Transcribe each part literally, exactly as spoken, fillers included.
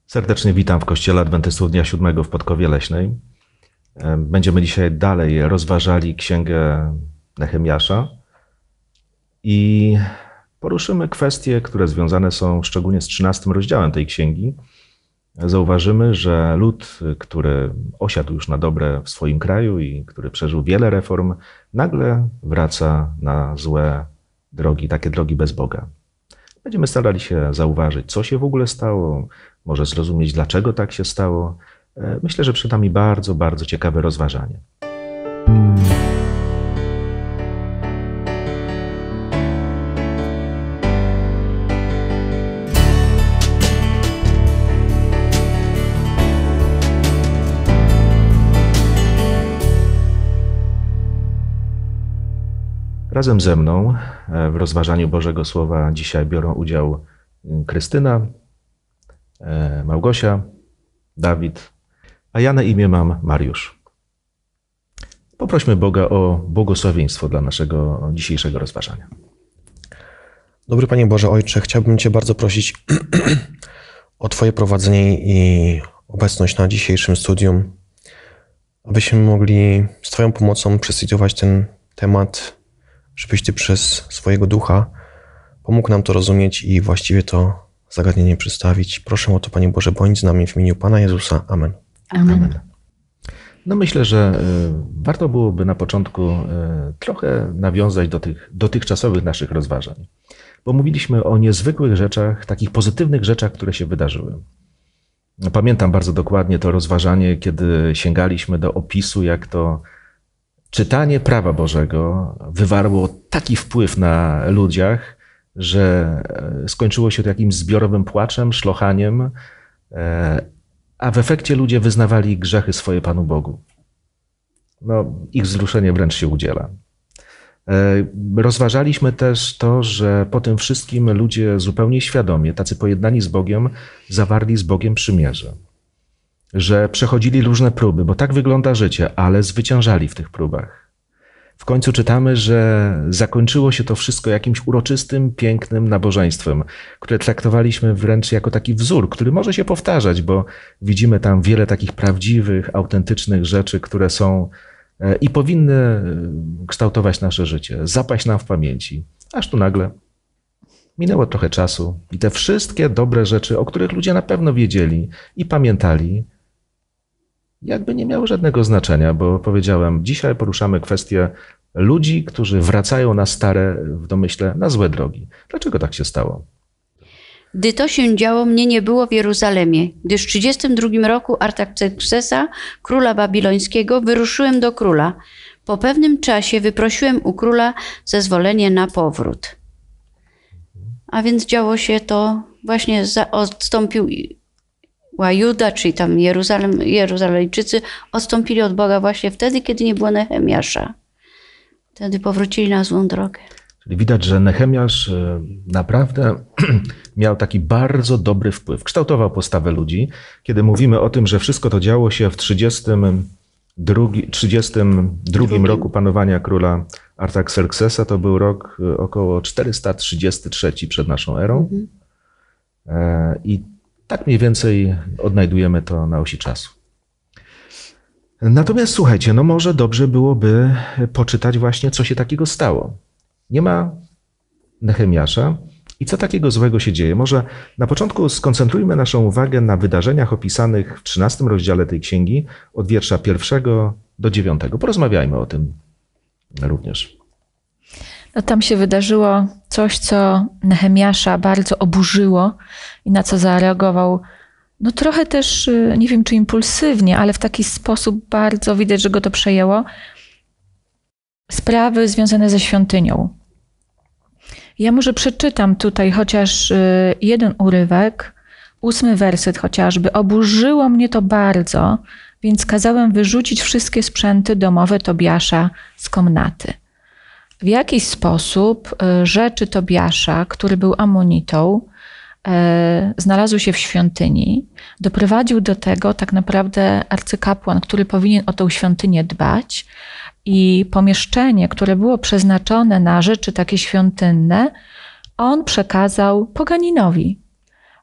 Serdecznie witam w Kościele Adwentystów Dnia Siódmego w Podkowie Leśnej. Będziemy dzisiaj dalej rozważali Księgę Nehemiasza i poruszymy kwestie, które związane są szczególnie z trzynastym rozdziałem tej księgi. Zauważymy, że lud, który osiadł już na dobre w swoim kraju i który przeżył wiele reform, nagle wraca na złe drogi, takie drogi bez Boga. Będziemy starali się zauważyć, co się w ogóle stało, może zrozumieć, dlaczego tak się stało. Myślę, że przed nami bardzo, bardzo ciekawe rozważanie. Razem ze mną w rozważaniu Bożego Słowa dzisiaj biorą udział Krystyna, Małgosia, Dawid, a ja na imię mam Mariusz. Poprośmy Boga o błogosławieństwo dla naszego dzisiejszego rozważania. Dobry Panie Boże Ojcze, chciałbym Cię bardzo prosić o Twoje prowadzenie i obecność na dzisiejszym studium, abyśmy mogli z Twoją pomocą przestudiować ten temat, żebyś Ty przez swojego Ducha pomógł nam to rozumieć i właściwie to zagadnienie przedstawić. Proszę o to, Panie Boże, bądź z nami w imieniu Pana Jezusa. Amen. Amen. Amen. No myślę, że warto byłoby na początku trochę nawiązać do tych dotychczasowych naszych rozważań, bo mówiliśmy o niezwykłych rzeczach, takich pozytywnych rzeczach, które się wydarzyły. Pamiętam bardzo dokładnie to rozważanie, kiedy sięgaliśmy do opisu, jak to czytanie prawa Bożego wywarło taki wpływ na ludziach, że skończyło się to jakimś zbiorowym płaczem, szlochaniem, a w efekcie ludzie wyznawali grzechy swoje Panu Bogu. No, ich wzruszenie wręcz się udziela. Rozważaliśmy też to, że po tym wszystkim ludzie zupełnie świadomie, tacy pojednani z Bogiem, zawarli z Bogiem przymierze. Że przechodzili różne próby, bo tak wygląda życie, ale zwyciężali w tych próbach. W końcu czytamy, że zakończyło się to wszystko jakimś uroczystym, pięknym nabożeństwem, które traktowaliśmy wręcz jako taki wzór, który może się powtarzać, bo widzimy tam wiele takich prawdziwych, autentycznych rzeczy, które są i powinny kształtować nasze życie, zapaść nam w pamięci. Aż tu nagle minęło trochę czasu i te wszystkie dobre rzeczy, o których ludzie na pewno wiedzieli i pamiętali, jakby nie miało żadnego znaczenia, bo powiedziałem, dzisiaj poruszamy kwestię ludzi, którzy wracają na stare, w domyśle, na złe drogi. Dlaczego tak się stało? Gdy to się działo, mnie nie było w Jeruzalemie, gdyż w trzydziestym drugim roku Artaxerxesa, króla babilońskiego, wyruszyłem do króla. Po pewnym czasie wyprosiłem u króla zezwolenie na powrót. A więc działo się to, właśnie odstąpił Juda, czyli tam Jeruzalem, Jeruzalejczycy odstąpili od Boga właśnie wtedy, kiedy nie było Nehemiasza. Wtedy powrócili na złą drogę. Czyli widać, że Nehemiasz naprawdę miał taki bardzo dobry wpływ. Kształtował postawę ludzi. Kiedy mówimy o tym, że wszystko to działo się w trzydziestym drugim roku panowania króla Artaxerxesa, to był rok około czterysta trzydziesty trzeci przed naszą erą. Mhm. I tak mniej więcej odnajdujemy to na osi czasu. Natomiast słuchajcie, no może dobrze byłoby poczytać właśnie, co się takiego stało. Nie ma Nehemiasza i co takiego złego się dzieje. Może na początku skoncentrujmy naszą uwagę na wydarzeniach opisanych w trzynastym rozdziale tej księgi od wiersza pierwszego do dziewiątego. Porozmawiajmy o tym również. No tam się wydarzyło coś, co Nehemiasza bardzo oburzyło i na co zareagował, no trochę też, nie wiem czy impulsywnie, ale w taki sposób bardzo widać, że go to przejęło. Sprawy związane ze świątynią. Ja może przeczytam tutaj chociaż jeden urywek, ósmy werset chociażby. Oburzyło mnie to bardzo, więc kazałem wyrzucić wszystkie sprzęty domowe Tobiasza z komnaty. W jakiś sposób rzeczy Tobiasza, który był Amonitą, znalazły się w świątyni, doprowadził do tego tak naprawdę arcykapłan, który powinien o tę świątynię dbać, i pomieszczenie, które było przeznaczone na rzeczy takie świątynne, on przekazał poganinowi.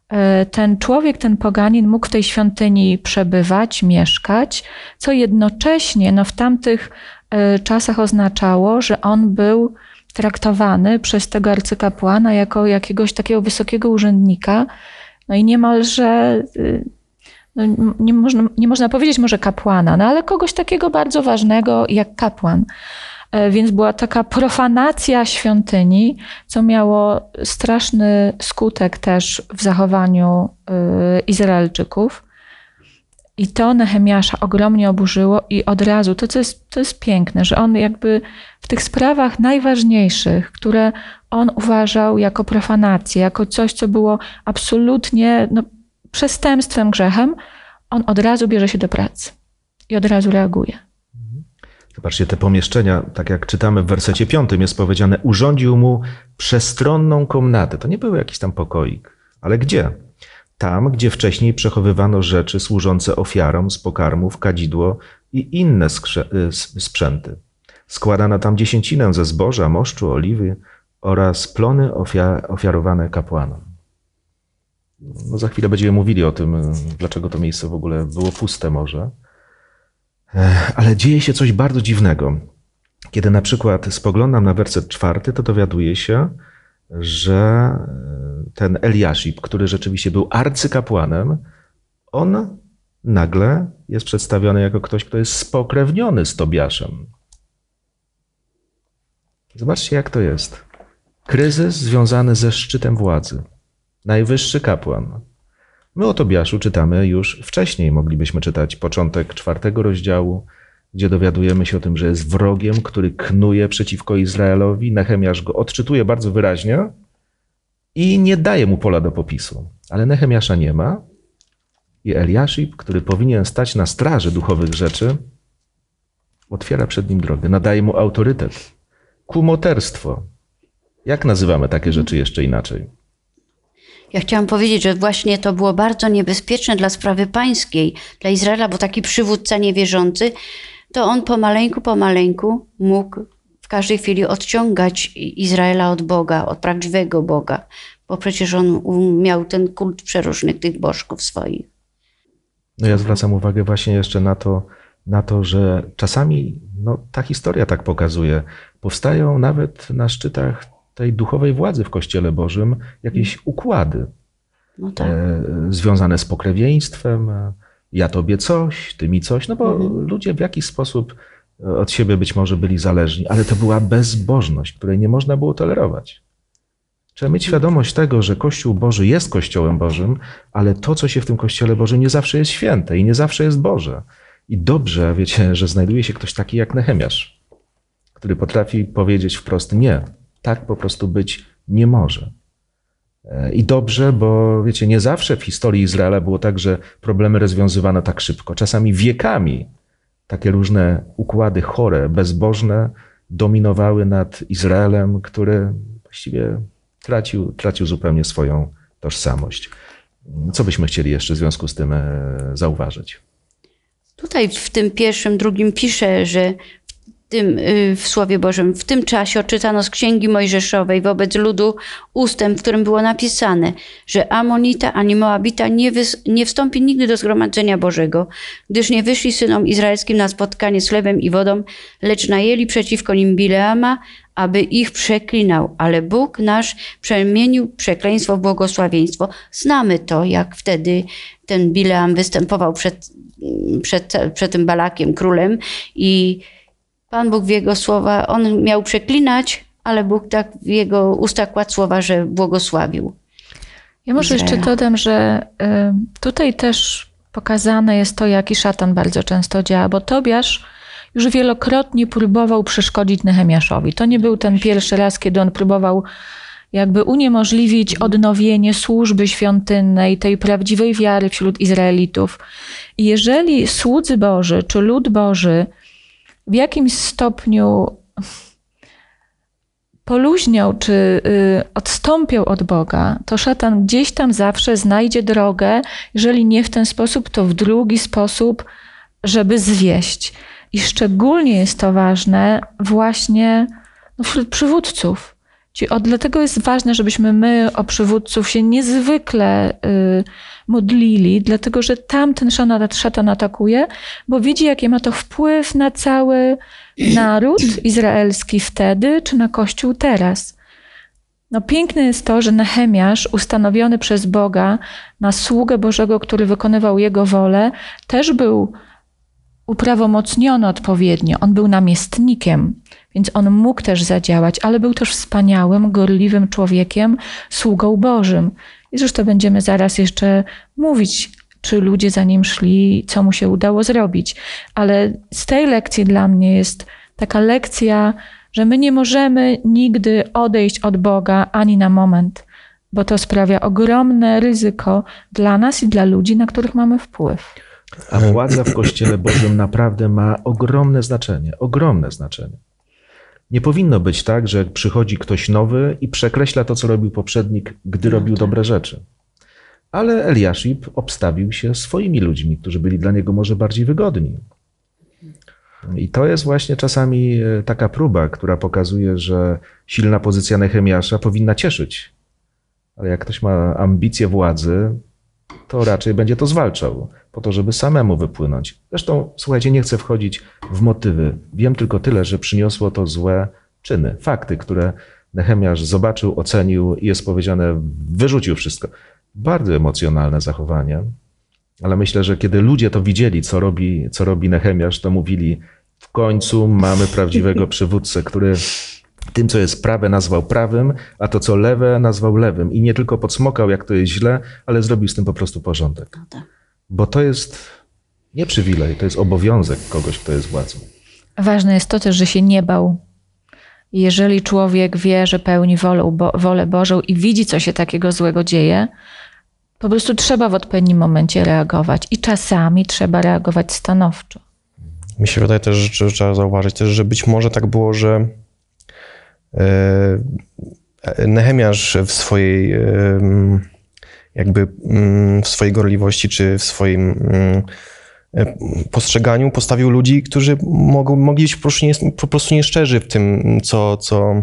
ten człowiek, ten poganin mógł w tej świątyni przebywać, mieszkać, co jednocześnie no, w tamtych czasach oznaczało, że on był traktowany przez tego arcykapłana jako jakiegoś takiego wysokiego urzędnika, no i niemalże, no nie, można, nie można powiedzieć może kapłana, no ale kogoś takiego bardzo ważnego jak kapłan. Więc była taka profanacja świątyni, co miało straszny skutek też w zachowaniu Izraelczyków. I to Nehemiasza ogromnie oburzyło i od razu, to co jest, to jest piękne, że on jakby w tych sprawach najważniejszych, które on uważał jako profanację, jako coś, co było absolutnie no, przestępstwem, grzechem, on od razu bierze się do pracy i od razu reaguje. Zobaczcie, te pomieszczenia, tak jak czytamy w wersecie piątym, jest powiedziane, urządził mu przestronną komnatę. To nie był jakiś tam pokoik, ale gdzie? Tam, gdzie wcześniej przechowywano rzeczy służące ofiarom z pokarmów, kadzidło i inne sprzęty. Składano tam dziesięcinę ze zboża, moszczu, oliwy oraz plony ofiar ofiarowane kapłanom. No za chwilę będziemy mówili o tym, dlaczego to miejsce w ogóle było puste może. Ale dzieje się coś bardzo dziwnego. Kiedy na przykład spoglądam na werset czwarty, to dowiaduję się, że ten Eliaszib, który rzeczywiście był arcykapłanem, on nagle jest przedstawiony jako ktoś, kto jest spokrewniony z Tobiaszem. Zobaczcie, jak to jest. Kryzys związany ze szczytem władzy. Najwyższy kapłan. My o Tobiaszu czytamy już wcześniej. Moglibyśmy czytać początek czwartego rozdziału, gdzie dowiadujemy się o tym, że jest wrogiem, który knuje przeciwko Izraelowi. Nehemiasz go odczytuje bardzo wyraźnie i nie daje mu pola do popisu. Ale Nehemiasza nie ma i Eliaszib, który powinien stać na straży duchowych rzeczy, otwiera przed nim drogę, nadaje mu autorytet, kumoterstwo. Jak nazywamy takie rzeczy jeszcze inaczej? Ja chciałam powiedzieć, że właśnie to było bardzo niebezpieczne dla sprawy pańskiej, dla Izraela, bo taki przywódca niewierzący, to on pomaleńku, pomaleńku mógł w każdej chwili odciągać Izraela od Boga, od prawdziwego Boga, bo przecież on miał ten kult przeróżnych tych bożków swoich. No ja zwracam uwagę właśnie jeszcze na to, na to, że czasami no, ta historia tak pokazuje. Powstają nawet na szczytach tej duchowej władzy w Kościele Bożym jakieś układy no tak. e, związane z pokrewieństwem, ja tobie coś, ty mi coś, no bo mhm. ludzie w jakiś sposób od siebie być może byli zależni, ale to była bezbożność, której nie można było tolerować. Trzeba mieć świadomość tego, że Kościół Boży jest Kościołem Bożym, ale to, co się w tym Kościele Bożym nie zawsze jest święte i nie zawsze jest Boże. I dobrze, wiecie, że znajduje się ktoś taki jak Nehemiasz, który potrafi powiedzieć wprost nie. Tak po prostu być nie może. I dobrze, bo wiecie, nie zawsze w historii Izraela było tak, że problemy rozwiązywano tak szybko. Czasami wiekami takie różne układy chore, bezbożne dominowały nad Izraelem, który właściwie tracił, tracił zupełnie swoją tożsamość. Co byśmy chcieli jeszcze w związku z tym zauważyć? Tutaj w tym pierwszym, drugim pisze, że w, tym, w Słowie Bożym w tym czasie odczytano z Księgi Mojżeszowej wobec ludu ustęp, w którym było napisane, że Amonita ani Moabita nie, wys, nie wstąpi nigdy do zgromadzenia Bożego, gdyż nie wyszli synom izraelskim na spotkanie z chlebem i wodą, lecz najęli przeciwko nim Bileama, aby ich przeklinał. Ale Bóg nasz przemienił przekleństwo w błogosławieństwo. Znamy to, jak wtedy ten Bileam występował przed, przed, przed tym Balakiem, królem, i Pan Bóg w jego słowa, on miał przeklinać, ale Bóg tak w jego ustach kładł słowa, że błogosławił. Ja może Izraela. jeszcze dodam, że tutaj też pokazane jest to, jaki szatan bardzo często działa, bo Tobiasz już wielokrotnie próbował przeszkodzić Nehemiaszowi. To nie był ten pierwszy raz, kiedy on próbował jakby uniemożliwić odnowienie służby świątynnej, tej prawdziwej wiary wśród Izraelitów. I jeżeli słudzy Boży czy lud Boży w jakimś stopniu poluźniał czy y, odstąpiał od Boga, to szatan gdzieś tam zawsze znajdzie drogę, jeżeli nie w ten sposób, to w drugi sposób, żeby zwieść. I szczególnie jest to ważne właśnie no, wśród przywódców. Ci- O, dlatego jest ważne, żebyśmy my o przywódców się niezwykle y, modlili, dlatego że tamten szatan, szatan atakuje, bo widzi, jaki ma to wpływ na cały naród izraelski wtedy, czy na Kościół teraz. No piękne jest to, że Nehemiasz, ustanowiony przez Boga na sługę Bożego, który wykonywał Jego wolę, też był uprawomocniony odpowiednio. On był namiestnikiem, więc on mógł też zadziałać, ale był też wspaniałym, gorliwym człowiekiem, sługą Bożym. I zresztą będziemy zaraz jeszcze mówić, czy ludzie za nim szli, co mu się udało zrobić. Ale z tej lekcji dla mnie jest taka lekcja, że my nie możemy nigdy odejść od Boga ani na moment, bo to sprawia ogromne ryzyko dla nas i dla ludzi, na których mamy wpływ. A władza w Kościele Bożym naprawdę ma ogromne znaczenie, ogromne znaczenie. Nie powinno być tak, że przychodzi ktoś nowy i przekreśla to, co robił poprzednik, gdy robił dobre rzeczy. Ale Eliaszib obstawił się swoimi ludźmi, którzy byli dla niego może bardziej wygodni. I to jest właśnie czasami taka próba, która pokazuje, że silna pozycja Nehemiasza powinna cieszyć. Ale jak ktoś ma ambicje władzy, to raczej będzie to zwalczał, po to, żeby samemu wypłynąć. Zresztą, słuchajcie, nie chcę wchodzić w motywy. Wiem tylko tyle, że przyniosło to złe czyny, fakty, które Nehemiasz zobaczył, ocenił i jest powiedziane, wyrzucił wszystko. Bardzo emocjonalne zachowanie, ale myślę, że kiedy ludzie to widzieli, co robi, co robi Nehemiasz, to mówili, w końcu mamy prawdziwego przywódcę, który tym, co jest prawe, nazwał prawym, a to, co lewe, nazwał lewym. I nie tylko podsmokał, jak to jest źle, ale zrobił z tym po prostu porządek. Bo to jest nie przywilej, to jest obowiązek kogoś, kto jest władzą. Ważne jest to też, że się nie bał. Jeżeli człowiek wie, że pełni wolę, bo, wolę Bożą i widzi, co się takiego złego dzieje, po prostu trzeba w odpowiednim momencie reagować. I czasami trzeba reagować stanowczo. Mi się wydaje też, że trzeba zauważyć też, że być może tak było, że Nehemiasz w swojej jakby w swojej gorliwości czy w swoim postrzeganiu postawił ludzi, którzy mogą, mogli być po prostu, nie, po prostu nieszczerzy w tym, co, co,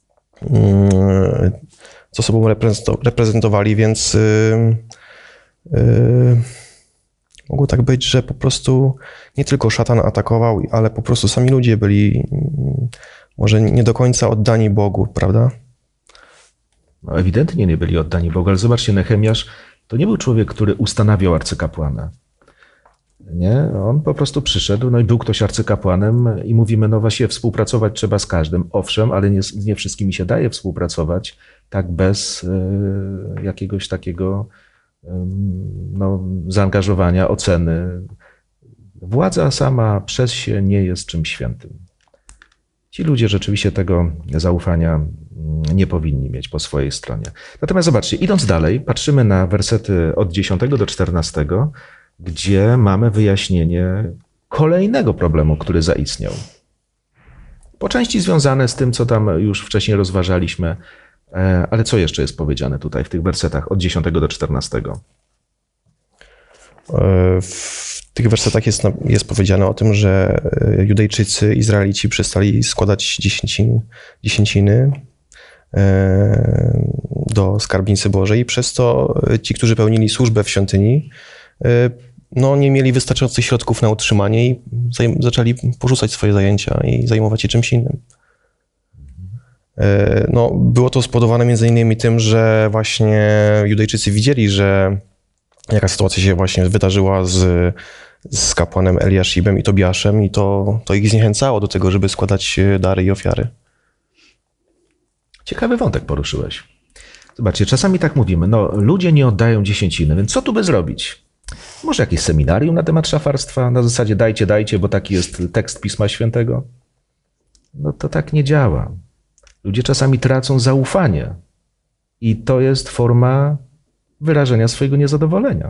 co sobą reprezentowali, więc yy, yy, mogło tak być, że po prostu nie tylko szatan atakował, ale po prostu sami ludzie byli może nie do końca oddani Bogu, prawda? No, ewidentnie nie byli oddani Bogu, ale zobaczcie, Nehemiasz to nie był człowiek, który ustanawiał arcykapłana. Nie, on po prostu przyszedł, no i był ktoś arcykapłanem i mówimy, no właśnie współpracować trzeba z każdym. Owszem, ale nie, nie wszystkimi się daje współpracować tak bez y, jakiegoś takiego y, no, zaangażowania, oceny. Władza sama przez się nie jest czymś świętym. Ci ludzie rzeczywiście tego zaufania nie powinni mieć po swojej stronie. Natomiast zobaczcie, idąc dalej, patrzymy na wersety od dziesiątego do czternastego, gdzie mamy wyjaśnienie kolejnego problemu, który zaistniał. Po części związane z tym, co tam już wcześniej rozważaliśmy, ale co jeszcze jest powiedziane tutaj w tych wersetach od dziesiątego do czternastego? W tych wersetach jest, jest powiedziane o tym, że Judejczycy, Izraelici przestali składać dziesięcin, dziesięciny do skarbnicy Bożej i przez to ci, którzy pełnili służbę w świątyni, no, nie mieli wystarczających środków na utrzymanie i zaczęli porzucać swoje zajęcia i zajmować się czymś innym. No, było to spowodowane między innymi tym, że właśnie Judejczycy widzieli, że jaka sytuacja się właśnie wydarzyła z, z kapłanem Eliaszibem i Tobiaszem i to, to ich zniechęcało do tego, żeby składać dary i ofiary. Ciekawy wątek poruszyłeś. Zobaczcie, czasami tak mówimy, no ludzie nie oddają dziesięciny, więc co tu by zrobić? Może jakieś seminarium na temat szafarstwa? Na zasadzie dajcie, dajcie, bo taki jest tekst Pisma Świętego? No to tak nie działa. Ludzie czasami tracą zaufanie i to jest forma wyrażenia swojego niezadowolenia.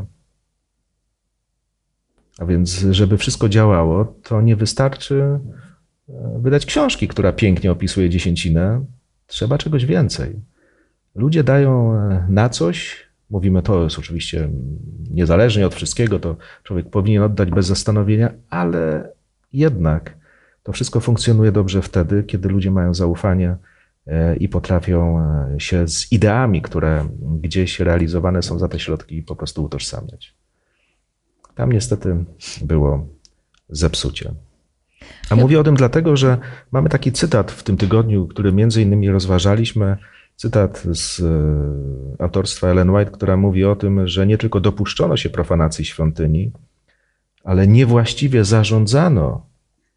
A więc, żeby wszystko działało, to nie wystarczy wydać książki, która pięknie opisuje dziesięcinę. Trzeba czegoś więcej. Ludzie dają na coś, mówimy, to jest oczywiście niezależnie od wszystkiego, to człowiek powinien oddać bez zastanowienia, ale jednak to wszystko funkcjonuje dobrze wtedy, kiedy ludzie mają zaufanie i potrafią się z ideami, które gdzieś realizowane są za te środki, po prostu utożsamiać. Tam niestety było zepsucie. A mówię o tym dlatego, że mamy taki cytat w tym tygodniu, który między innymi rozważaliśmy, cytat z autorstwa Ellen White, która mówi o tym, że nie tylko dopuszczono się profanacji świątyni, ale niewłaściwie zarządzano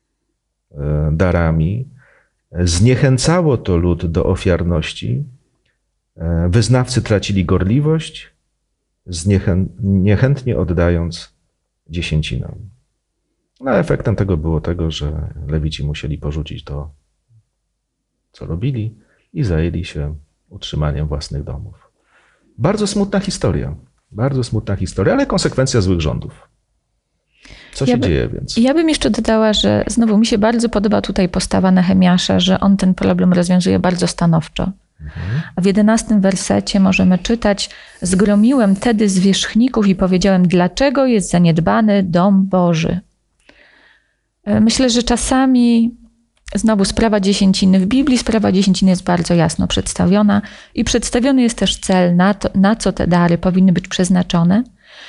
darami, zniechęcało to lud do ofiarności, wyznawcy tracili gorliwość, zniechę- niechętnie oddając dziesięcinę. No, efektem tego było tego, że Lewici musieli porzucić to, co robili i zajęli się utrzymaniem własnych domów. Bardzo smutna historia, bardzo smutna historia, ale konsekwencja złych rządów. Co się ja by, dzieje więc? Ja bym jeszcze dodała, że znowu mi się bardzo podoba tutaj postawa Nehemiasza, że on ten problem rozwiązuje bardzo stanowczo. Mhm. A w jedenastym wersecie możemy czytać: zgromiłem tedy zwierzchników i powiedziałem, dlaczego jest zaniedbany dom Boży. Myślę, że czasami znowu sprawa dziesięciny w Biblii, sprawa dziesięciny jest bardzo jasno przedstawiona i przedstawiony jest też cel, na, to, na co te dary powinny być przeznaczone.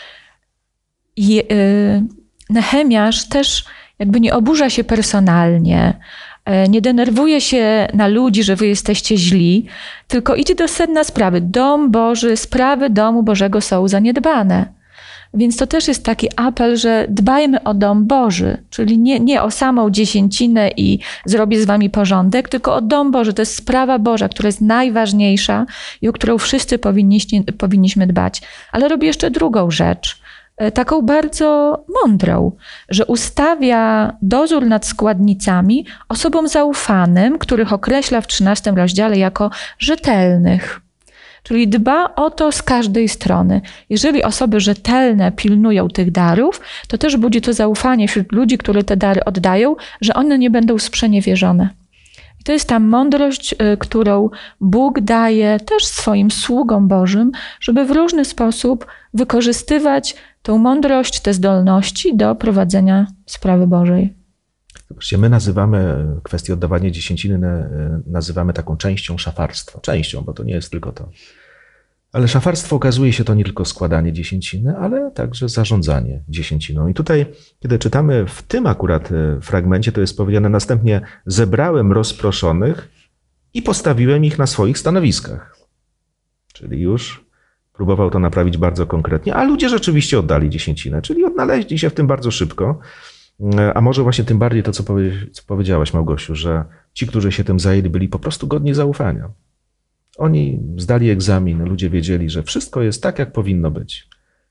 I yy, Nehemiasz też jakby nie oburza się personalnie, nie denerwuje się na ludzi, że wy jesteście źli, tylko idzie do sedna sprawy. Dom Boży, sprawy domu Bożego są zaniedbane. Więc to też jest taki apel, że dbajmy o dom Boży, czyli nie, nie o samą dziesięcinę i zrobię z wami porządek, tylko o dom Boży. To jest sprawa Boża, która jest najważniejsza i o którą wszyscy powinniśmy, powinniśmy dbać. Ale robi jeszcze drugą rzecz, taką bardzo mądrą, że ustawia dozór nad składnicami osobom zaufanym, których określa w trzynastym rozdziale jako rzetelnych. Czyli dba o to z każdej strony. Jeżeli osoby rzetelne pilnują tych darów, to też budzi to zaufanie wśród ludzi, którzy te dary oddają, że one nie będą sprzeniewierzone. I to jest ta mądrość, którą Bóg daje też swoim sługom Bożym, żeby w różny sposób wykorzystywać tą mądrość, te zdolności do prowadzenia sprawy Bożej. Zobaczcie, my nazywamy kwestię oddawania dziesięciny, nazywamy taką częścią szafarstwa. Częścią, bo to nie jest tylko to. Ale szafarstwo okazuje się to nie tylko składanie dziesięciny, ale także zarządzanie dziesięciną. I tutaj, kiedy czytamy w tym akurat fragmencie, to jest powiedziane następnie: zebrałem rozproszonych i postawiłem ich na swoich stanowiskach. Czyli już próbował to naprawić bardzo konkretnie, a ludzie rzeczywiście oddali dziesięcinę, czyli odnaleźli się w tym bardzo szybko. A może właśnie tym bardziej to, co, powie, co powiedziałaś, Małgosiu, że ci, którzy się tym zajęli, byli po prostu godni zaufania. Oni zdali egzamin, ludzie wiedzieli, że wszystko jest tak, jak powinno być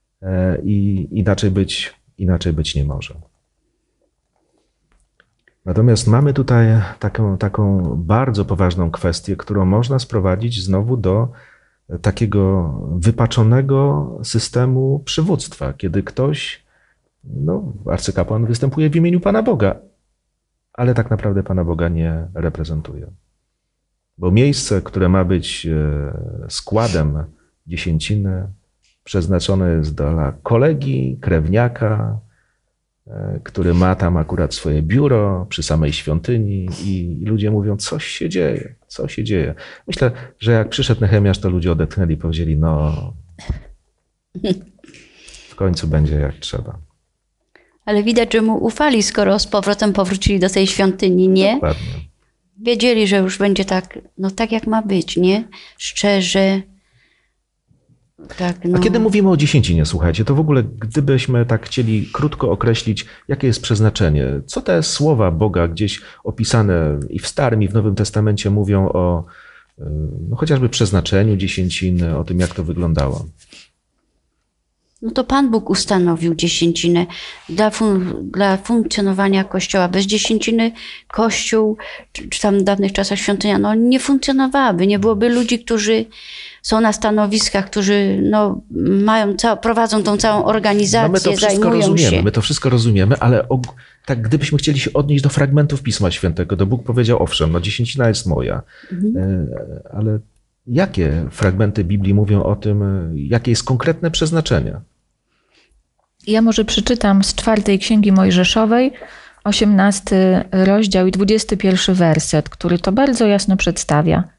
i inaczej być, inaczej być nie może. Natomiast mamy tutaj taką, taką bardzo poważną kwestię, którą można sprowadzić znowu do takiego wypaczonego systemu przywództwa, kiedy ktoś, no, arcykapłan występuje w imieniu Pana Boga, ale tak naprawdę Pana Boga nie reprezentuje. Bo miejsce, które ma być składem dziesięciny, przeznaczone jest dla kolegi, krewniaka, który ma tam akurat swoje biuro przy samej świątyni i ludzie mówią, coś się dzieje, co się dzieje. Myślę, że jak przyszedł Nehemiasz, to ludzie odetchnęli i powiedzieli, no w końcu będzie jak trzeba. Ale widać, że mu ufali, skoro z powrotem powrócili do tej świątyni, nie? Dokładnie. Wiedzieli, że już będzie tak, no tak jak ma być, nie? Szczerze. Tak, no. A kiedy mówimy o dziesięcinie, słuchajcie, to w ogóle gdybyśmy tak chcieli krótko określić, jakie jest przeznaczenie, co te słowa Boga gdzieś opisane i w Starym, i w Nowym Testamencie mówią o no, chociażby przeznaczeniu dziesięciny, o tym, jak to wyglądało. No to Pan Bóg ustanowił dziesięcinę dla, fun- dla funkcjonowania Kościoła. Bez dziesięciny Kościół, czy, czy tam w dawnych czasach świątynia, no nie funkcjonowałaby. Nie byłoby ludzi, którzy są na stanowiskach, którzy no, mają cał- prowadzą tą całą organizację, no my to wszystko zajmują rozumiemy, się. My to wszystko rozumiemy, ale og- tak gdybyśmy chcieli się odnieść do fragmentów Pisma Świętego, to Bóg powiedział, owszem, no dziesięcina jest moja, mhm. ale jakie fragmenty Biblii mówią o tym, jakie jest konkretne przeznaczenie? Ja może przeczytam z czwartej Księgi Mojżeszowej, osiemnasty rozdział i dwudziesty pierwszy werset, który to bardzo jasno przedstawia.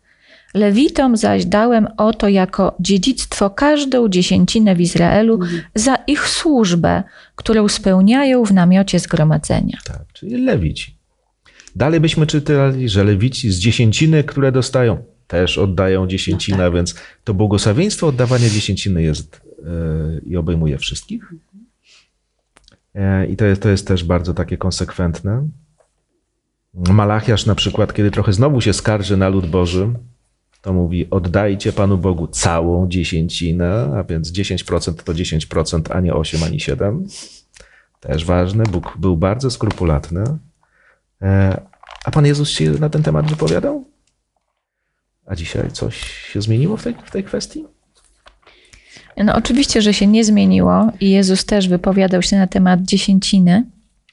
Lewitom zaś dałem oto jako dziedzictwo każdą dziesięcinę w Izraelu Mhm. za ich służbę, którą spełniają w namiocie zgromadzenia. Tak, czyli lewici. Dalej byśmy czytali, że lewici z dziesięciny, które dostają, też oddają dziesięcinę, No tak. więc to błogosławieństwo oddawania dziesięciny jest yy, i obejmuje wszystkich. Yy, I to jest, to jest też bardzo takie konsekwentne. Malachiasz na przykład, kiedy trochę znowu się skarży na lud Boży, to mówi: oddajcie Panu Bogu całą dziesięcinę, a więc dziesięć procent to dziesięć procent, a nie osiem, ani siedem. Też ważne. Bóg był bardzo skrupulatny. E, A Pan Jezus się na ten temat wypowiadał? A dzisiaj coś się zmieniło w tej, w tej kwestii? No oczywiście, że się nie zmieniło i Jezus też wypowiadał się na temat dziesięciny.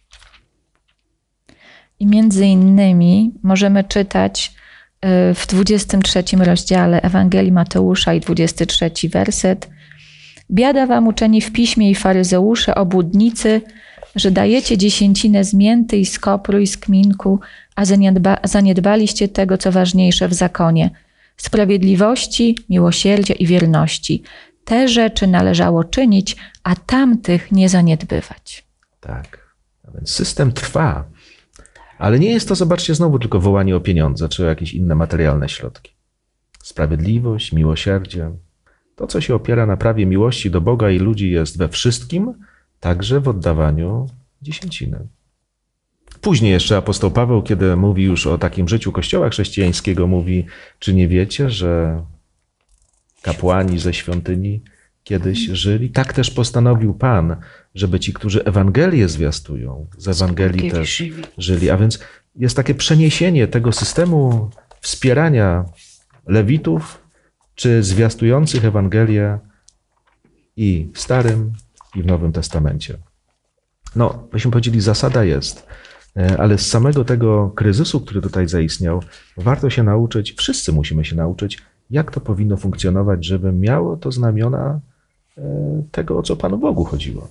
I między innymi możemy czytać y, w dwudziestym trzecim rozdziale Ewangelii Mateusza i dwudziesty trzeci werset. Biada wam, uczeni w piśmie i faryzeusze, obłudnicy, że dajecie dziesięcinę z mięty i z kopru i z kminku, a zaniedba, zaniedbaliście tego, co ważniejsze w zakonie. Sprawiedliwości, miłosierdzia i wierności. Te rzeczy należało czynić, a tamtych nie zaniedbywać. Tak. A więc system trwa. Ale nie jest to, zobaczcie, znowu tylko wołanie o pieniądze czy o jakieś inne materialne środki. Sprawiedliwość, miłosierdzie. To, co się opiera na prawie miłości do Boga i ludzi, jest we wszystkim, także w oddawaniu dziesięciny. Później jeszcze apostoł Paweł, kiedy mówi już o takim życiu Kościoła chrześcijańskiego, mówi: czy nie wiecie, że kapłani ze świątyni kiedyś żyli? Tak też postanowił Pan, żeby ci, którzy Ewangelię zwiastują, z Ewangelii też żyli. żyli. A więc jest takie przeniesienie tego systemu wspierania lewitów czy zwiastujących Ewangelię i w Starym, i w Nowym Testamencie. No, byśmy powiedzieli, zasada jest, ale z samego tego kryzysu, który tutaj zaistniał, warto się nauczyć, wszyscy musimy się nauczyć, jak to powinno funkcjonować, żeby miało to znamiona tego, o co Panu Bogu chodziło.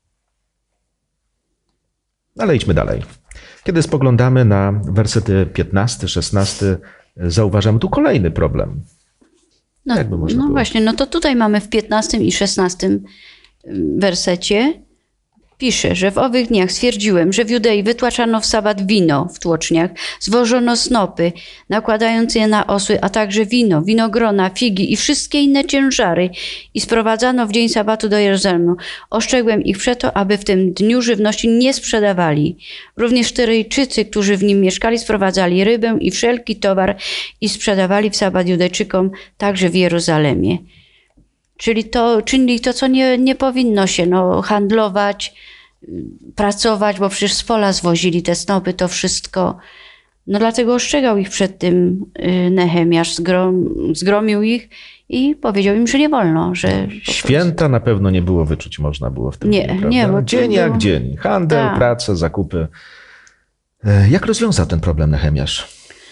Ale idźmy dalej. Kiedy spoglądamy na wersety piętnasty, szesnasty, zauważamy tu kolejny problem. No, Jakby można no było? właśnie, no to tutaj mamy w piętnastym i szesnastym wersecie pisze, że w owych dniach stwierdziłem, że w Judei wytłaczano w sabat wino w tłoczniach, zwożono snopy, nakładając je na osły, a także wino, winogrona, figi i wszystkie inne ciężary i sprowadzano w dzień sabatu do Jerozolimy. Ostrzegłem ich przeto, aby w tym dniu żywności nie sprzedawali. Również Tyryjczycy, którzy w nim mieszkali, sprowadzali rybę i wszelki towar i sprzedawali w sabat Judejczykom, także w Jerozolimie. Czyli to czynili to, co nie, nie powinno się, no, handlować, pracować, bo przecież z pola zwozili te snopy, to wszystko. No dlatego ostrzegał ich przed tym Nehemiasz, zgrom, zgromił ich i powiedział im, że nie wolno. Że Święta na pewno nie było wyczuć, można było w tym Nie, dniu, nie, prawda? bo to Dzień jak było- dzień. Handel, Tak. praca, zakupy. E, Jak rozwiązał ten problem Nehemiasz?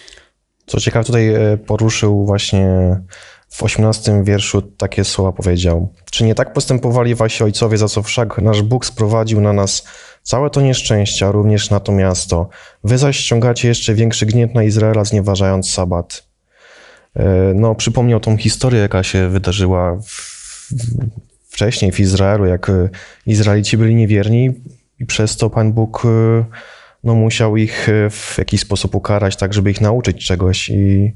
Co ciekawe, tutaj e, poruszył właśnie w osiemnastym wierszu takie słowa powiedział. Czy nie tak postępowali wasi ojcowie, za co wszak nasz Bóg sprowadził na nas całe to nieszczęście, a również na to miasto. Wy zaś ściągacie jeszcze większy gniew na Izraela, znieważając sabat. E, No, przypomniał tą historię, jaka się wydarzyła w, w, wcześniej w Izraelu, jak e, Izraelici byli niewierni i przez to Pan Bóg e, no, musiał ich e, w jakiś sposób ukarać, tak żeby ich nauczyć czegoś i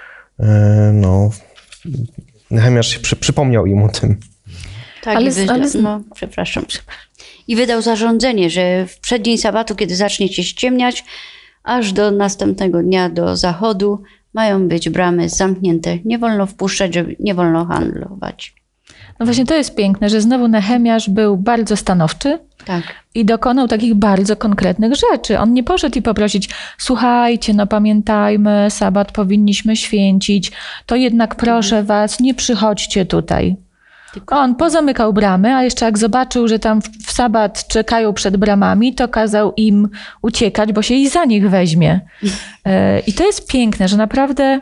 e, no, Nehemiasz się przy, przypomniał im o tym. Tak, Ale i z- wyda- ale z- no, przepraszam, przepraszam. I wydał zarządzenie, że w przeddzień sabatu, kiedy zacznie się ściemniać, aż do następnego dnia do zachodu mają być bramy zamknięte. Nie wolno wpuszczać, żeby nie wolno handlować. No właśnie to jest piękne, że znowu Nehemiasz był bardzo stanowczy Tak. i dokonał takich bardzo konkretnych rzeczy. On nie poszedł i poprosić, słuchajcie, no pamiętajmy, sabat powinniśmy święcić, to jednak proszę was, nie przychodźcie tutaj. On pozamykał bramy, a jeszcze jak zobaczył, że tam w w sabat czekają przed bramami, to kazał im uciekać, bo się i za nich weźmie. E, I to jest piękne, że naprawdę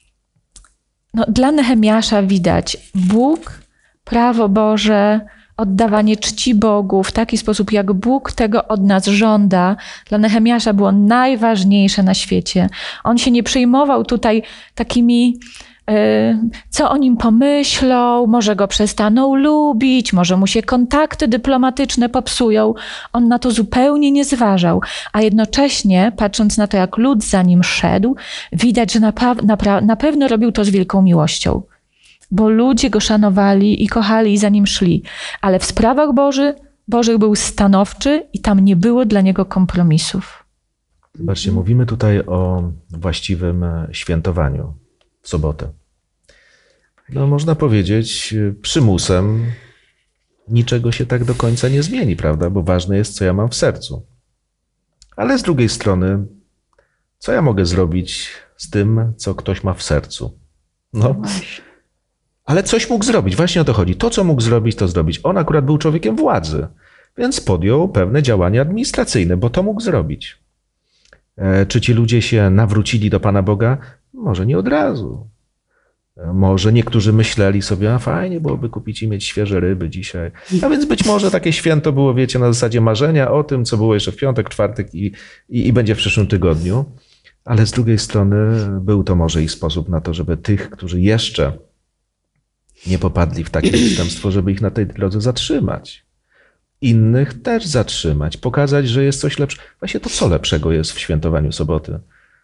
no, dla Nehemiasza widać Bóg, prawo Boże, oddawanie czci Bogu w taki sposób, jak Bóg tego od nas żąda, dla Nehemiasza było najważniejsze na świecie. On się nie przejmował tutaj takimi co o nim pomyślą, może go przestaną lubić, może mu się kontakty dyplomatyczne popsują. On na to zupełnie nie zważał, a jednocześnie, patrząc na to, jak lud za nim szedł, widać, że na, na, na pewno robił to z wielką miłością, bo ludzie go szanowali i kochali i za nim szli, ale w sprawach Boży, Bożych był stanowczy i tam nie było dla niego kompromisów. Zobaczcie, mówimy tutaj o właściwym świętowaniu w sobotę. No można powiedzieć, przymusem niczego się tak do końca nie zmieni, prawda? Bo ważne jest, co ja mam w sercu. Ale z drugiej strony, co ja mogę zrobić z tym, co ktoś ma w sercu? No, ale coś mógł zrobić, właśnie o to chodzi. To, co mógł zrobić, to zrobić. On akurat był człowiekiem władzy, więc podjął pewne działania administracyjne, bo to mógł zrobić. Czy ci ludzie się nawrócili do Pana Boga? Może nie od razu. Może niektórzy myśleli sobie, a fajnie byłoby kupić i mieć świeże ryby dzisiaj. A więc być może takie święto było, wiecie, na zasadzie marzenia o tym, co było jeszcze w piątek, czwartek i, i, i będzie w przyszłym tygodniu. Ale z drugiej strony był to może i sposób na to, żeby tych, którzy jeszcze nie popadli w takie przestępstwo, żeby ich na tej drodze zatrzymać. Innych też zatrzymać, pokazać, że jest coś lepszego. Właśnie to, co lepszego jest w świętowaniu soboty.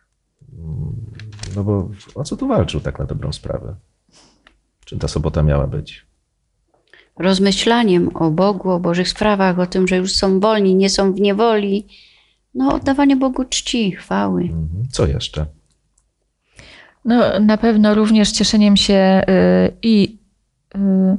No bo o co tu walczył tak na dobrą sprawę? Czym ta sobota miała być? Rozmyślaniem o Bogu, o Bożych sprawach, o tym, że już są wolni, nie są w niewoli. No, oddawanie Bogu czci, chwały. Co jeszcze? No, na pewno również cieszeniem się yy, i yy,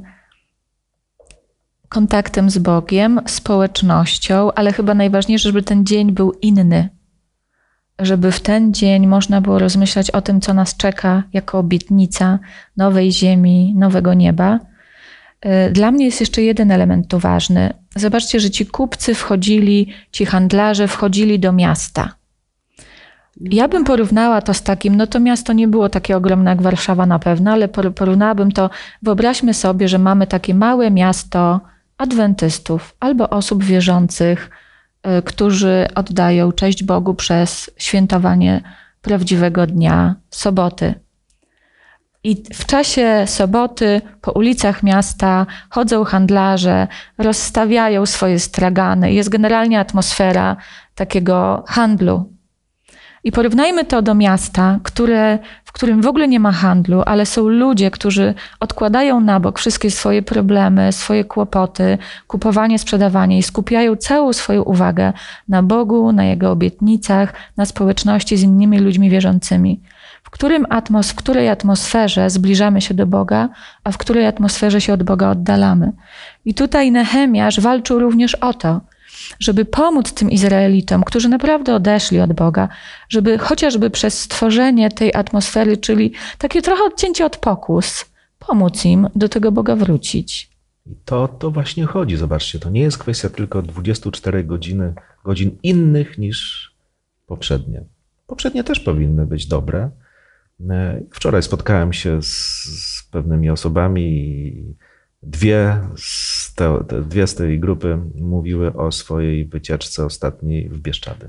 kontaktem z Bogiem, społecznością, ale chyba najważniejsze, żeby ten dzień był inny. Żeby w ten dzień można było rozmyślać o tym, co nas czeka jako obietnica nowej ziemi, nowego nieba. Dla mnie jest jeszcze jeden element tu ważny. Zobaczcie, że ci kupcy wchodzili, ci handlarze wchodzili do miasta. Ja bym porównała to z takim, no to miasto nie było takie ogromne jak Warszawa na pewno, ale porównałabym to, wyobraźmy sobie, że mamy takie małe miasto adwentystów albo osób wierzących, którzy oddają cześć Bogu przez świętowanie prawdziwego dnia soboty. I w czasie soboty po ulicach miasta chodzą handlarze, rozstawiają swoje stragany. Jest generalnie atmosfera takiego handlu. I porównajmy to do miasta, które, w którym w ogóle nie ma handlu, ale są ludzie, którzy odkładają na bok wszystkie swoje problemy, swoje kłopoty, kupowanie, sprzedawanie i skupiają całą swoją uwagę na Bogu, na Jego obietnicach, na społeczności z innymi ludźmi wierzącymi. W, którym atmos, w której atmosferze zbliżamy się do Boga, a w której atmosferze się od Boga oddalamy. I tutaj Nehemiasz walczył również o to, żeby pomóc tym Izraelitom, którzy naprawdę odeszli od Boga, żeby chociażby przez stworzenie tej atmosfery, czyli takie trochę odcięcie od pokus, pomóc im do tego Boga wrócić. I to, to właśnie chodzi, zobaczcie, to nie jest kwestia tylko dwudziestu czterech godzin, godzin innych niż poprzednie. Poprzednie też powinny być dobre. Wczoraj spotkałem się z, z pewnymi osobami i Dwie z, te, te, dwie z tej grupy mówiły o swojej wycieczce ostatniej w Bieszczady.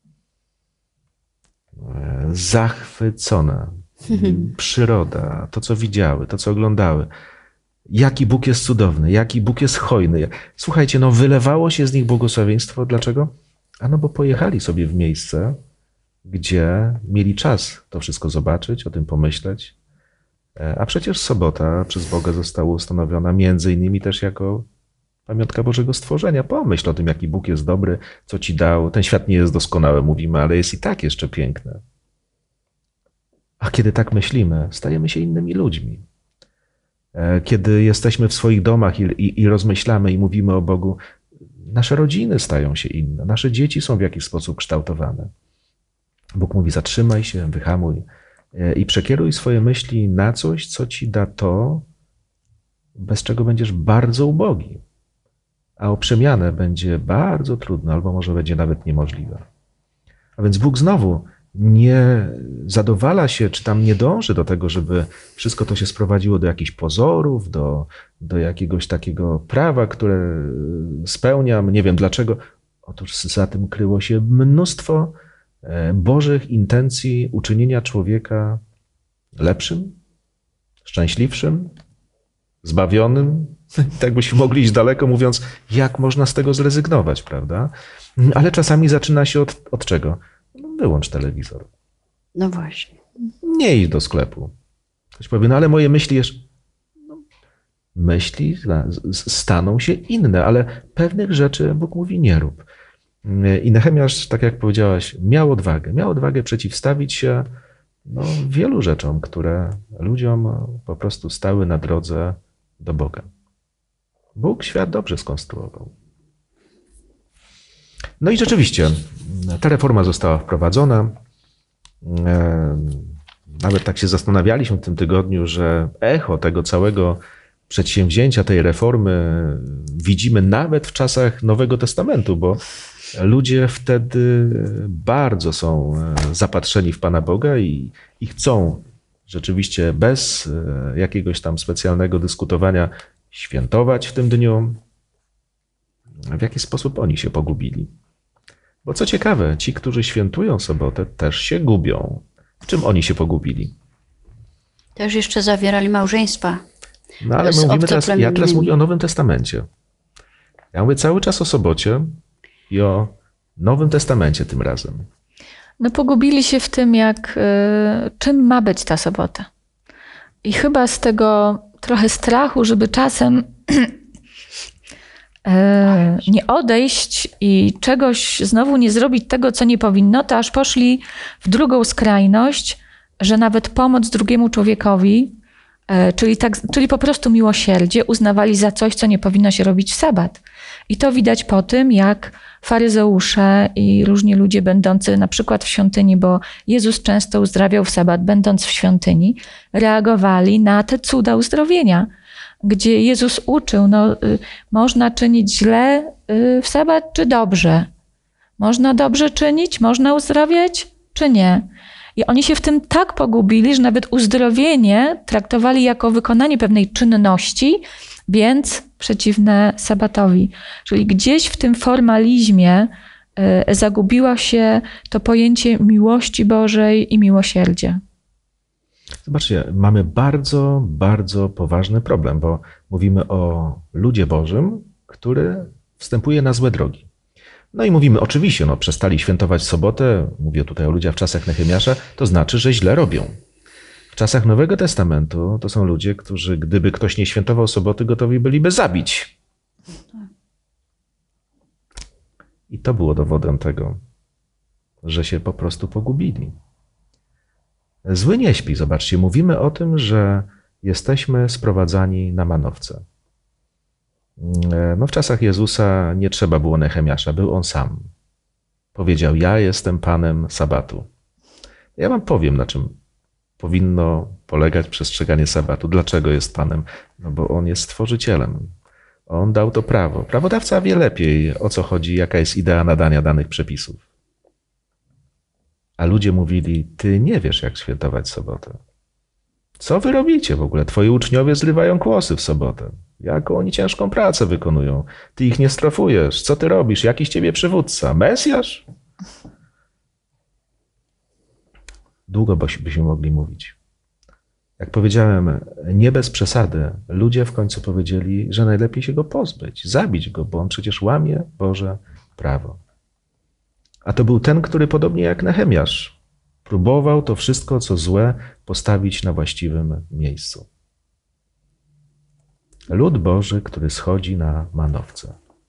Zachwycone. Przyroda, to co widziały, to co oglądały. Jaki Bóg jest cudowny, jaki Bóg jest hojny. Słuchajcie, no wylewało się z nich błogosławieństwo. Dlaczego? A no bo pojechali sobie w miejsce, gdzie mieli czas to wszystko zobaczyć, o tym pomyśleć. A przecież sobota przez Boga została ustanowiona między innymi też jako pamiątka Bożego stworzenia. Pomyśl o tym, jaki Bóg jest dobry, co ci dał. Ten świat nie jest doskonały, mówimy, ale jest i tak jeszcze piękny. A kiedy tak myślimy, stajemy się innymi ludźmi. Kiedy jesteśmy w swoich domach i, i, i rozmyślamy i mówimy o Bogu, nasze rodziny stają się inne, nasze dzieci są w jakiś sposób kształtowane. Bóg mówi, zatrzymaj się, wyhamuj i przekieruj swoje myśli na coś, co ci da to, bez czego będziesz bardzo ubogi. A o przemianę będzie bardzo trudno, albo może będzie nawet niemożliwe. A więc Bóg znowu nie zadowala się, czy tam nie dąży do tego, żeby wszystko to się sprowadziło do jakichś pozorów, do, do jakiegoś takiego prawa, które spełniam, nie wiem dlaczego. Otóż za tym kryło się mnóstwo Bożych intencji uczynienia człowieka lepszym, szczęśliwszym, zbawionym. I tak byśmy mogli iść daleko, mówiąc, jak można z tego zrezygnować, prawda? Ale czasami zaczyna się od, od czego? No, wyłącz telewizor. No właśnie. Nie idź do sklepu. Ktoś powie, no ale moje myśli jeszcze... No, myśli staną się inne, ale pewnych rzeczy Bóg mówi, nie rób. I Nehemiasz, tak jak powiedziałaś, miał odwagę. Miał odwagę przeciwstawić się no, wielu rzeczom, które ludziom po prostu stały na drodze do Boga. Bóg świat dobrze skonstruował. No i rzeczywiście, ta reforma została wprowadzona. Nawet tak się zastanawialiśmy w tym tygodniu, że echo tego całego przedsięwzięcia, tej reformy widzimy nawet w czasach Nowego Testamentu, bo ludzie wtedy bardzo są zapatrzeni w Pana Boga i, i chcą rzeczywiście bez jakiegoś tam specjalnego dyskutowania świętować w tym dniu. W jaki sposób oni się pogubili? Bo co ciekawe, ci, którzy świętują sobotę, też się gubią. W czym oni się pogubili? Też jeszcze zawierali małżeństwa. No ale my mówimy teraz, ja teraz mówię o Nowym Testamencie. Ja mówię cały czas o sobocie i o Nowym Testamencie tym razem. No pogubili się w tym, jak, y, czym ma być ta sobota. I chyba z tego trochę strachu, żeby czasem y, nie odejść i czegoś znowu nie zrobić tego, co nie powinno, to aż poszli w drugą skrajność, że nawet pomoc drugiemu człowiekowi, y, czyli, tak, czyli po prostu miłosierdzie, uznawali za coś, co nie powinno się robić w sabat. I to widać po tym, jak faryzeusze i różni ludzie będący na przykład w świątyni, bo Jezus często uzdrawiał w sabat, będąc w świątyni, reagowali na te cuda uzdrowienia, gdzie Jezus uczył, no, y, można czynić źle y, w sabat czy dobrze? Można dobrze czynić? Można uzdrawiać czy nie? I oni się w tym tak pogubili, że nawet uzdrowienie traktowali jako wykonanie pewnej czynności, więc przeciwne sabatowi. Czyli gdzieś w tym formalizmie y, zagubiło się to pojęcie miłości Bożej i miłosierdzia. Zobaczcie, mamy bardzo, bardzo poważny problem, bo mówimy o ludzie Bożym, który wstępuje na złe drogi. No i mówimy, oczywiście, no, przestali świętować sobotę, mówię tutaj o ludziach w czasach Nehemiasza, to znaczy, że źle robią. W czasach Nowego Testamentu to są ludzie, którzy gdyby ktoś nie świętował soboty, gotowi byliby zabić. I to było dowodem tego, że się po prostu pogubili. Zły nie śpi, zobaczcie, mówimy o tym, że jesteśmy sprowadzani na manowce. No w czasach Jezusa nie trzeba było Nehemiasza, był on sam. Powiedział, ja jestem Panem sabatu. Ja wam powiem, na czym powinno polegać przestrzeganie sabatu. Dlaczego jest Panem? No bo On jest Stworzycielem. On dał to prawo. Prawodawca wie lepiej, o co chodzi, jaka jest idea nadania danych przepisów. A ludzie mówili, ty nie wiesz, jak świętować sobotę. Co wy robicie w ogóle? Twoi uczniowie zrywają kłosy w sobotę. Jaką oni ciężką pracę wykonują. Ty ich nie strofujesz. Co ty robisz? Jakiś ciebie przywódca? Mesjasz? Długo byśmy mogli mówić. Jak powiedziałem, nie bez przesady, ludzie w końcu powiedzieli, że najlepiej się go pozbyć, zabić go, bo on przecież łamie Boże prawo. A to był ten, który podobnie jak Nehemiasz próbował to wszystko, co złe, postawić na właściwym miejscu. Lud Boży, który schodzi na manowce.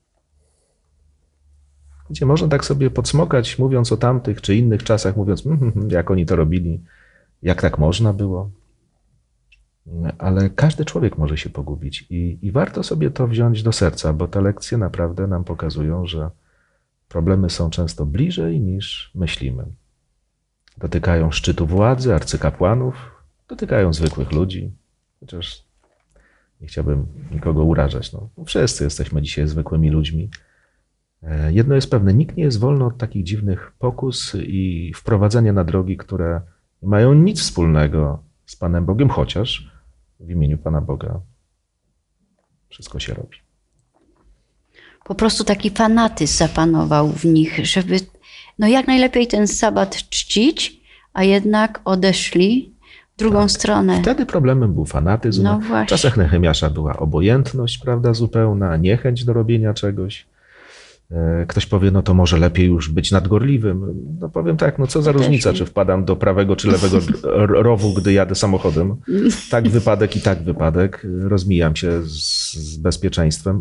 Gdzie można tak sobie podsmokać, mówiąc o tamtych czy innych czasach, mówiąc, mm, jak oni to robili, jak tak można było. Ale każdy człowiek może się pogubić i, i warto sobie to wziąć do serca, bo te lekcje naprawdę nam pokazują, że problemy są często bliżej niż myślimy. Dotykają szczytu władzy, arcykapłanów, dotykają zwykłych ludzi, chociaż nie chciałbym nikogo urażać. No, wszyscy jesteśmy dzisiaj zwykłymi ludźmi. Jedno jest pewne, nikt nie jest wolny od takich dziwnych pokus i wprowadzenia na drogi, które nie mają nic wspólnego z Panem Bogiem, chociaż w imieniu Pana Boga wszystko się robi. Po prostu taki fanatyzm zapanował w nich, żeby no jak najlepiej ten sabat czcić, a jednak odeszli drugą Tak. stronę. Wtedy problemem był fanatyzm. No W właśnie. czasach Nehemiasza była obojętność, prawda, zupełna, niechęć do robienia czegoś. E, Ktoś powie, no to może lepiej już być nadgorliwym. No powiem tak, no co za Ja też różnica, nie. czy wpadam do prawego czy lewego r- rowu, gdy jadę samochodem. Tak wypadek i tak wypadek. Rozmijam się z, z bezpieczeństwem.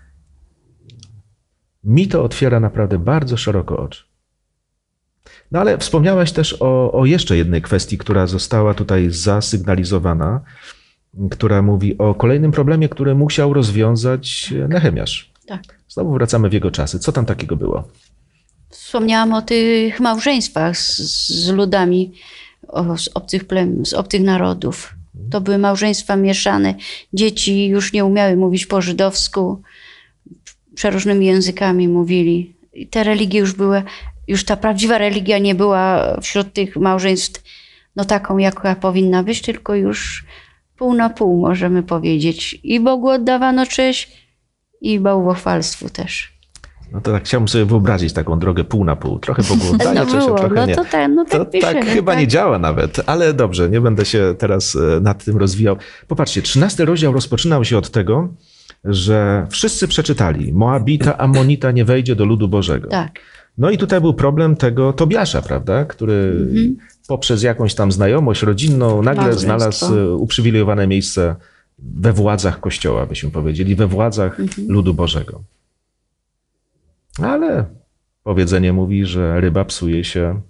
Mi to otwiera naprawdę bardzo szeroko oczy. No ale wspomniałaś też o, o jeszcze jednej kwestii, która została tutaj zasygnalizowana, która mówi o kolejnym problemie, który musiał rozwiązać Nehemiasz. Tak. Znowu wracamy w jego czasy. Co tam takiego było? Wspomniałam o tych małżeństwach z, z ludami o, z, obcych plem, z obcych narodów. To były małżeństwa mieszane. Dzieci już nie umiały mówić po żydowsku, przeróżnymi językami mówili. I te religie już były, już ta prawdziwa religia nie była wśród tych małżeństw no taką, jaka powinna być, tylko już pół na pół, możemy powiedzieć. I Bogu oddawano cześć, i bałwochwalstwu też. No to tak chciałbym sobie wyobrazić taką drogę pół na pół. Trochę Bogu oddaję, No cześć, a było, trochę no nie. to tak, no tak To piszemy, tak chyba tak. nie działa nawet, ale dobrze, nie będę się teraz e, nad tym rozwijał. Popatrzcie, trzynasty rozdział rozpoczynał się od tego, że wszyscy przeczytali, Moabita, Amonita nie wejdzie do ludu Bożego. Tak. No i tutaj był problem tego Tobiasza, prawda, który Mhm. poprzez jakąś tam znajomość rodzinną nagle Małżeństwo. znalazł e, uprzywilejowane miejsce we władzach Kościoła, byśmy powiedzieli, we władzach Mhm. ludu Bożego. Ale powiedzenie mówi, że ryba psuje się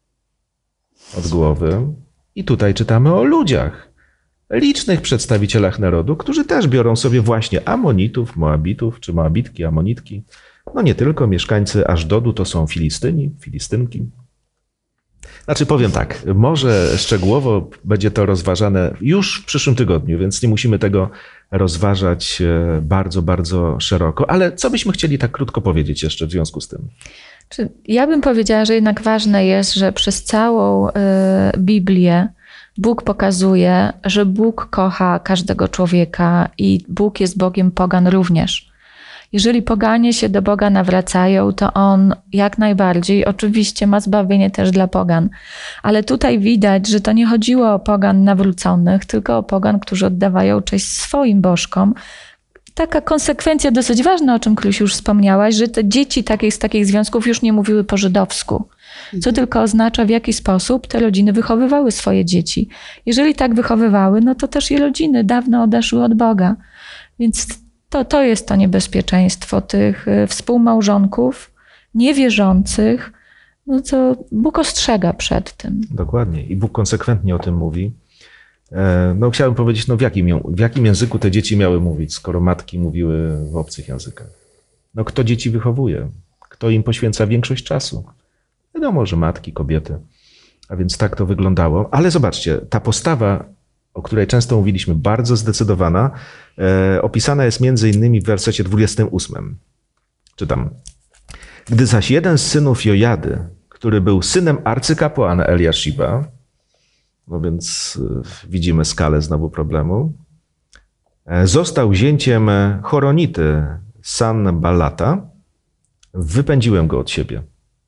od głowy. I tutaj czytamy o ludziach, licznych przedstawicielach narodu, którzy też biorą sobie właśnie Amonitów, Moabitów, czy Moabitki, Amonitki. No nie tylko, mieszkańcy Ażdodu to są Filistyni, Filistynki. Znaczy powiem tak, może szczegółowo będzie to rozważane już w przyszłym tygodniu, więc nie musimy tego rozważać e, bardzo, bardzo szeroko. Ale co byśmy chcieli tak krótko powiedzieć jeszcze w związku z tym? Czy ja bym powiedziała, że jednak ważne jest, że przez całą y, Biblię Bóg pokazuje, że Bóg kocha każdego człowieka i Bóg jest Bogiem pogan również. Jeżeli poganie się do Boga nawracają, to On jak najbardziej, oczywiście ma zbawienie też dla pogan. Ale tutaj widać, że to nie chodziło o pogan nawróconych, tylko o pogan, którzy oddawają cześć swoim bożkom. Taka konsekwencja dosyć ważna, o czym Klusiu już wspomniałaś, że te dzieci takich, z takich związków już nie mówiły po żydowsku. Co tylko oznacza, w jaki sposób te rodziny wychowywały swoje dzieci. Jeżeli tak wychowywały, no to też je rodziny dawno odeszły od Boga. Więc to, to jest to niebezpieczeństwo tych y, współmałżonków, niewierzących, no to Bóg ostrzega przed tym. Dokładnie. I Bóg konsekwentnie o tym mówi. E, No chciałbym powiedzieć, no w jakim, ją- w jakim języku te dzieci miały mówić, skoro matki mówiły w obcych językach? No kto dzieci wychowuje? Kto im poświęca większość czasu? Wiadomo, że matki, kobiety. A więc tak to wyglądało. Ale zobaczcie, ta postawa, o której często mówiliśmy, bardzo zdecydowana, e, opisana jest między innymi w wersecie dwudziestym ósmym. Czytam. Gdy zaś jeden z synów Jojady, który był synem arcykapłana Eliashiba, no więc e, widzimy skalę znowu problemu, e, został zięciem Choronity Sanballata, wypędziłem go od siebie.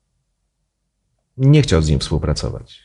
Nie chciał z nim współpracować.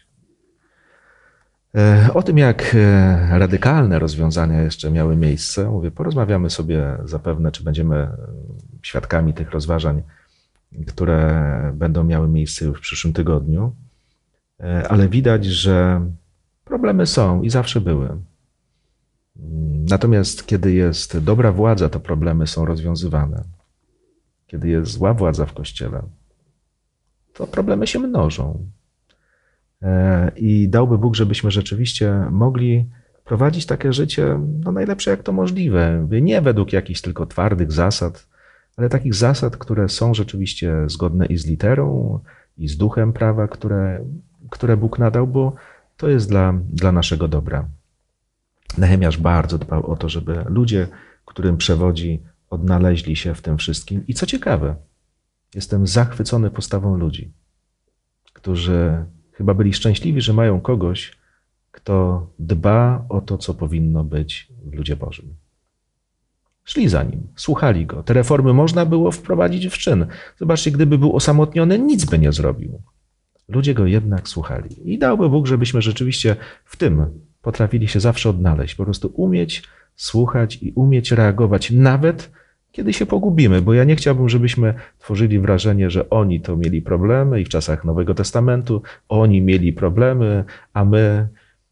E, O tym, jak e, radykalne rozwiązania jeszcze miały miejsce, mówię, porozmawiamy sobie zapewne, czy będziemy e, świadkami tych rozważań, które będą miały miejsce już w przyszłym tygodniu. E, Ale widać, że problemy są i zawsze były. Natomiast kiedy jest dobra władza, to problemy są rozwiązywane. Kiedy jest zła władza w Kościele, to problemy się mnożą. E, I dałby Bóg, żebyśmy rzeczywiście mogli prowadzić takie życie no najlepsze jak to możliwe. Nie według jakichś tylko twardych zasad, ale takich zasad, które są rzeczywiście zgodne i z literą, i z duchem prawa, które, które Bóg nadał, bo to jest dla, dla naszego dobra. Nehemiasz bardzo dbał o to, żeby ludzie, którym przewodzi, odnaleźli się w tym wszystkim. I co ciekawe, jestem zachwycony postawą ludzi, którzy chyba byli szczęśliwi, że mają kogoś, kto dba o to, co powinno być w ludzie Bożym. Szli za nim, słuchali go. Te reformy można było wprowadzić w czyn. Zobaczcie, gdyby był osamotniony, nic by nie zrobił. Ludzie go jednak słuchali. I dałby Bóg, żebyśmy rzeczywiście w tym potrafili się zawsze odnaleźć, po prostu umieć słuchać i umieć reagować, nawet kiedy się pogubimy, bo ja nie chciałbym, żebyśmy tworzyli wrażenie, że oni to mieli problemy i w czasach Nowego Testamentu oni mieli problemy, a my,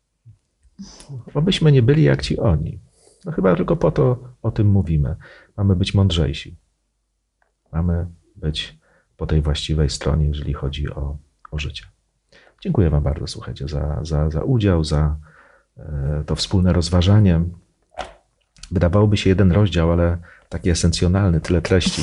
obyśmy nie byli jak ci oni. No chyba tylko po to o tym mówimy. Mamy być mądrzejsi. Mamy być po tej właściwej stronie, jeżeli chodzi o, o życie. Dziękuję wam bardzo, słuchajcie, za, za, za udział, za e, to wspólne rozważanie. Wydawałoby się jeden rozdział, ale taki esencjonalny, tyle treści.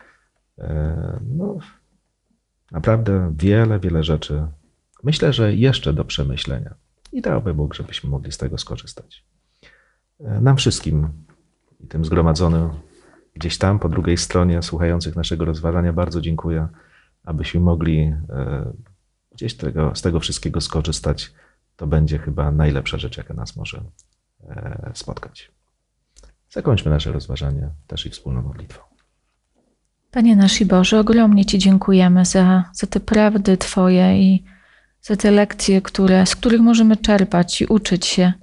E, no, naprawdę wiele, wiele rzeczy. Myślę, że jeszcze do przemyślenia. I dałby Bóg, żebyśmy mogli z tego skorzystać. E, nam wszystkim i tym zgromadzonym gdzieś tam po drugiej stronie słuchających naszego rozważania bardzo dziękuję, abyśmy mogli e, gdzieś tego, z tego wszystkiego skorzystać. To będzie chyba najlepsza rzecz, jaka nas może e, spotkać. Zakończmy nasze rozważanie też i wspólną modlitwą. Panie nasz i Boże, ogromnie Ci dziękujemy za, za te prawdy Twoje i za te lekcje, które, z których możemy czerpać i uczyć się.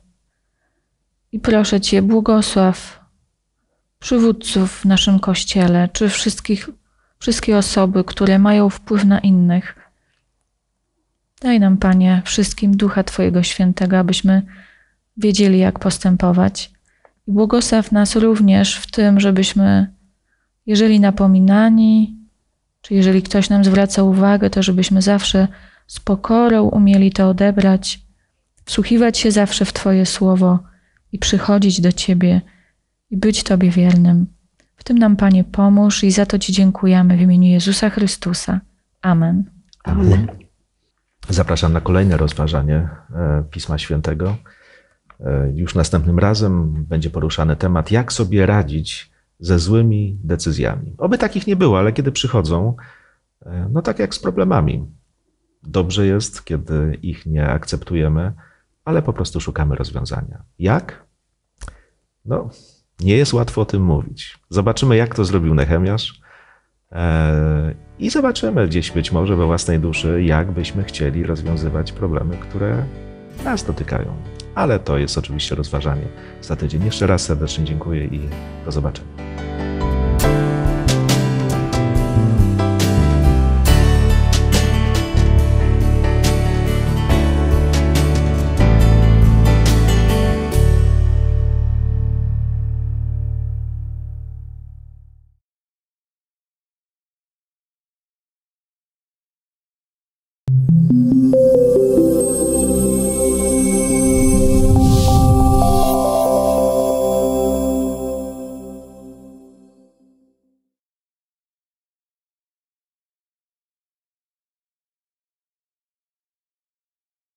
I proszę Cię, błogosław przywódców w naszym Kościele, czy wszystkich, wszystkie osoby, które mają wpływ na innych. Daj nam, Panie, wszystkim Ducha Twojego Świętego, abyśmy wiedzieli, jak postępować. I błogosław nas również w tym, żebyśmy, jeżeli napominani, czy jeżeli ktoś nam zwraca uwagę, to żebyśmy zawsze z pokorą umieli to odebrać, wsłuchiwać się zawsze w Twoje słowo i przychodzić do Ciebie i być Tobie wiernym. W tym nam, Panie, pomóż i za to Ci dziękujemy w imieniu Jezusa Chrystusa. Amen. Amen. Zapraszam na kolejne rozważanie Pisma Świętego. Już następnym razem będzie poruszany temat, jak sobie radzić ze złymi decyzjami. Oby takich nie było, ale kiedy przychodzą, no tak jak z problemami. Dobrze jest, kiedy ich nie akceptujemy, ale po prostu szukamy rozwiązania. Jak? No, nie jest łatwo o tym mówić. Zobaczymy, jak to zrobił Nehemiasz i zobaczymy gdzieś być może we własnej duszy, jak byśmy chcieli rozwiązywać problemy, które nas dotykają. Ale to jest oczywiście rozważanie za tydzień. Jeszcze raz serdecznie dziękuję i do zobaczenia.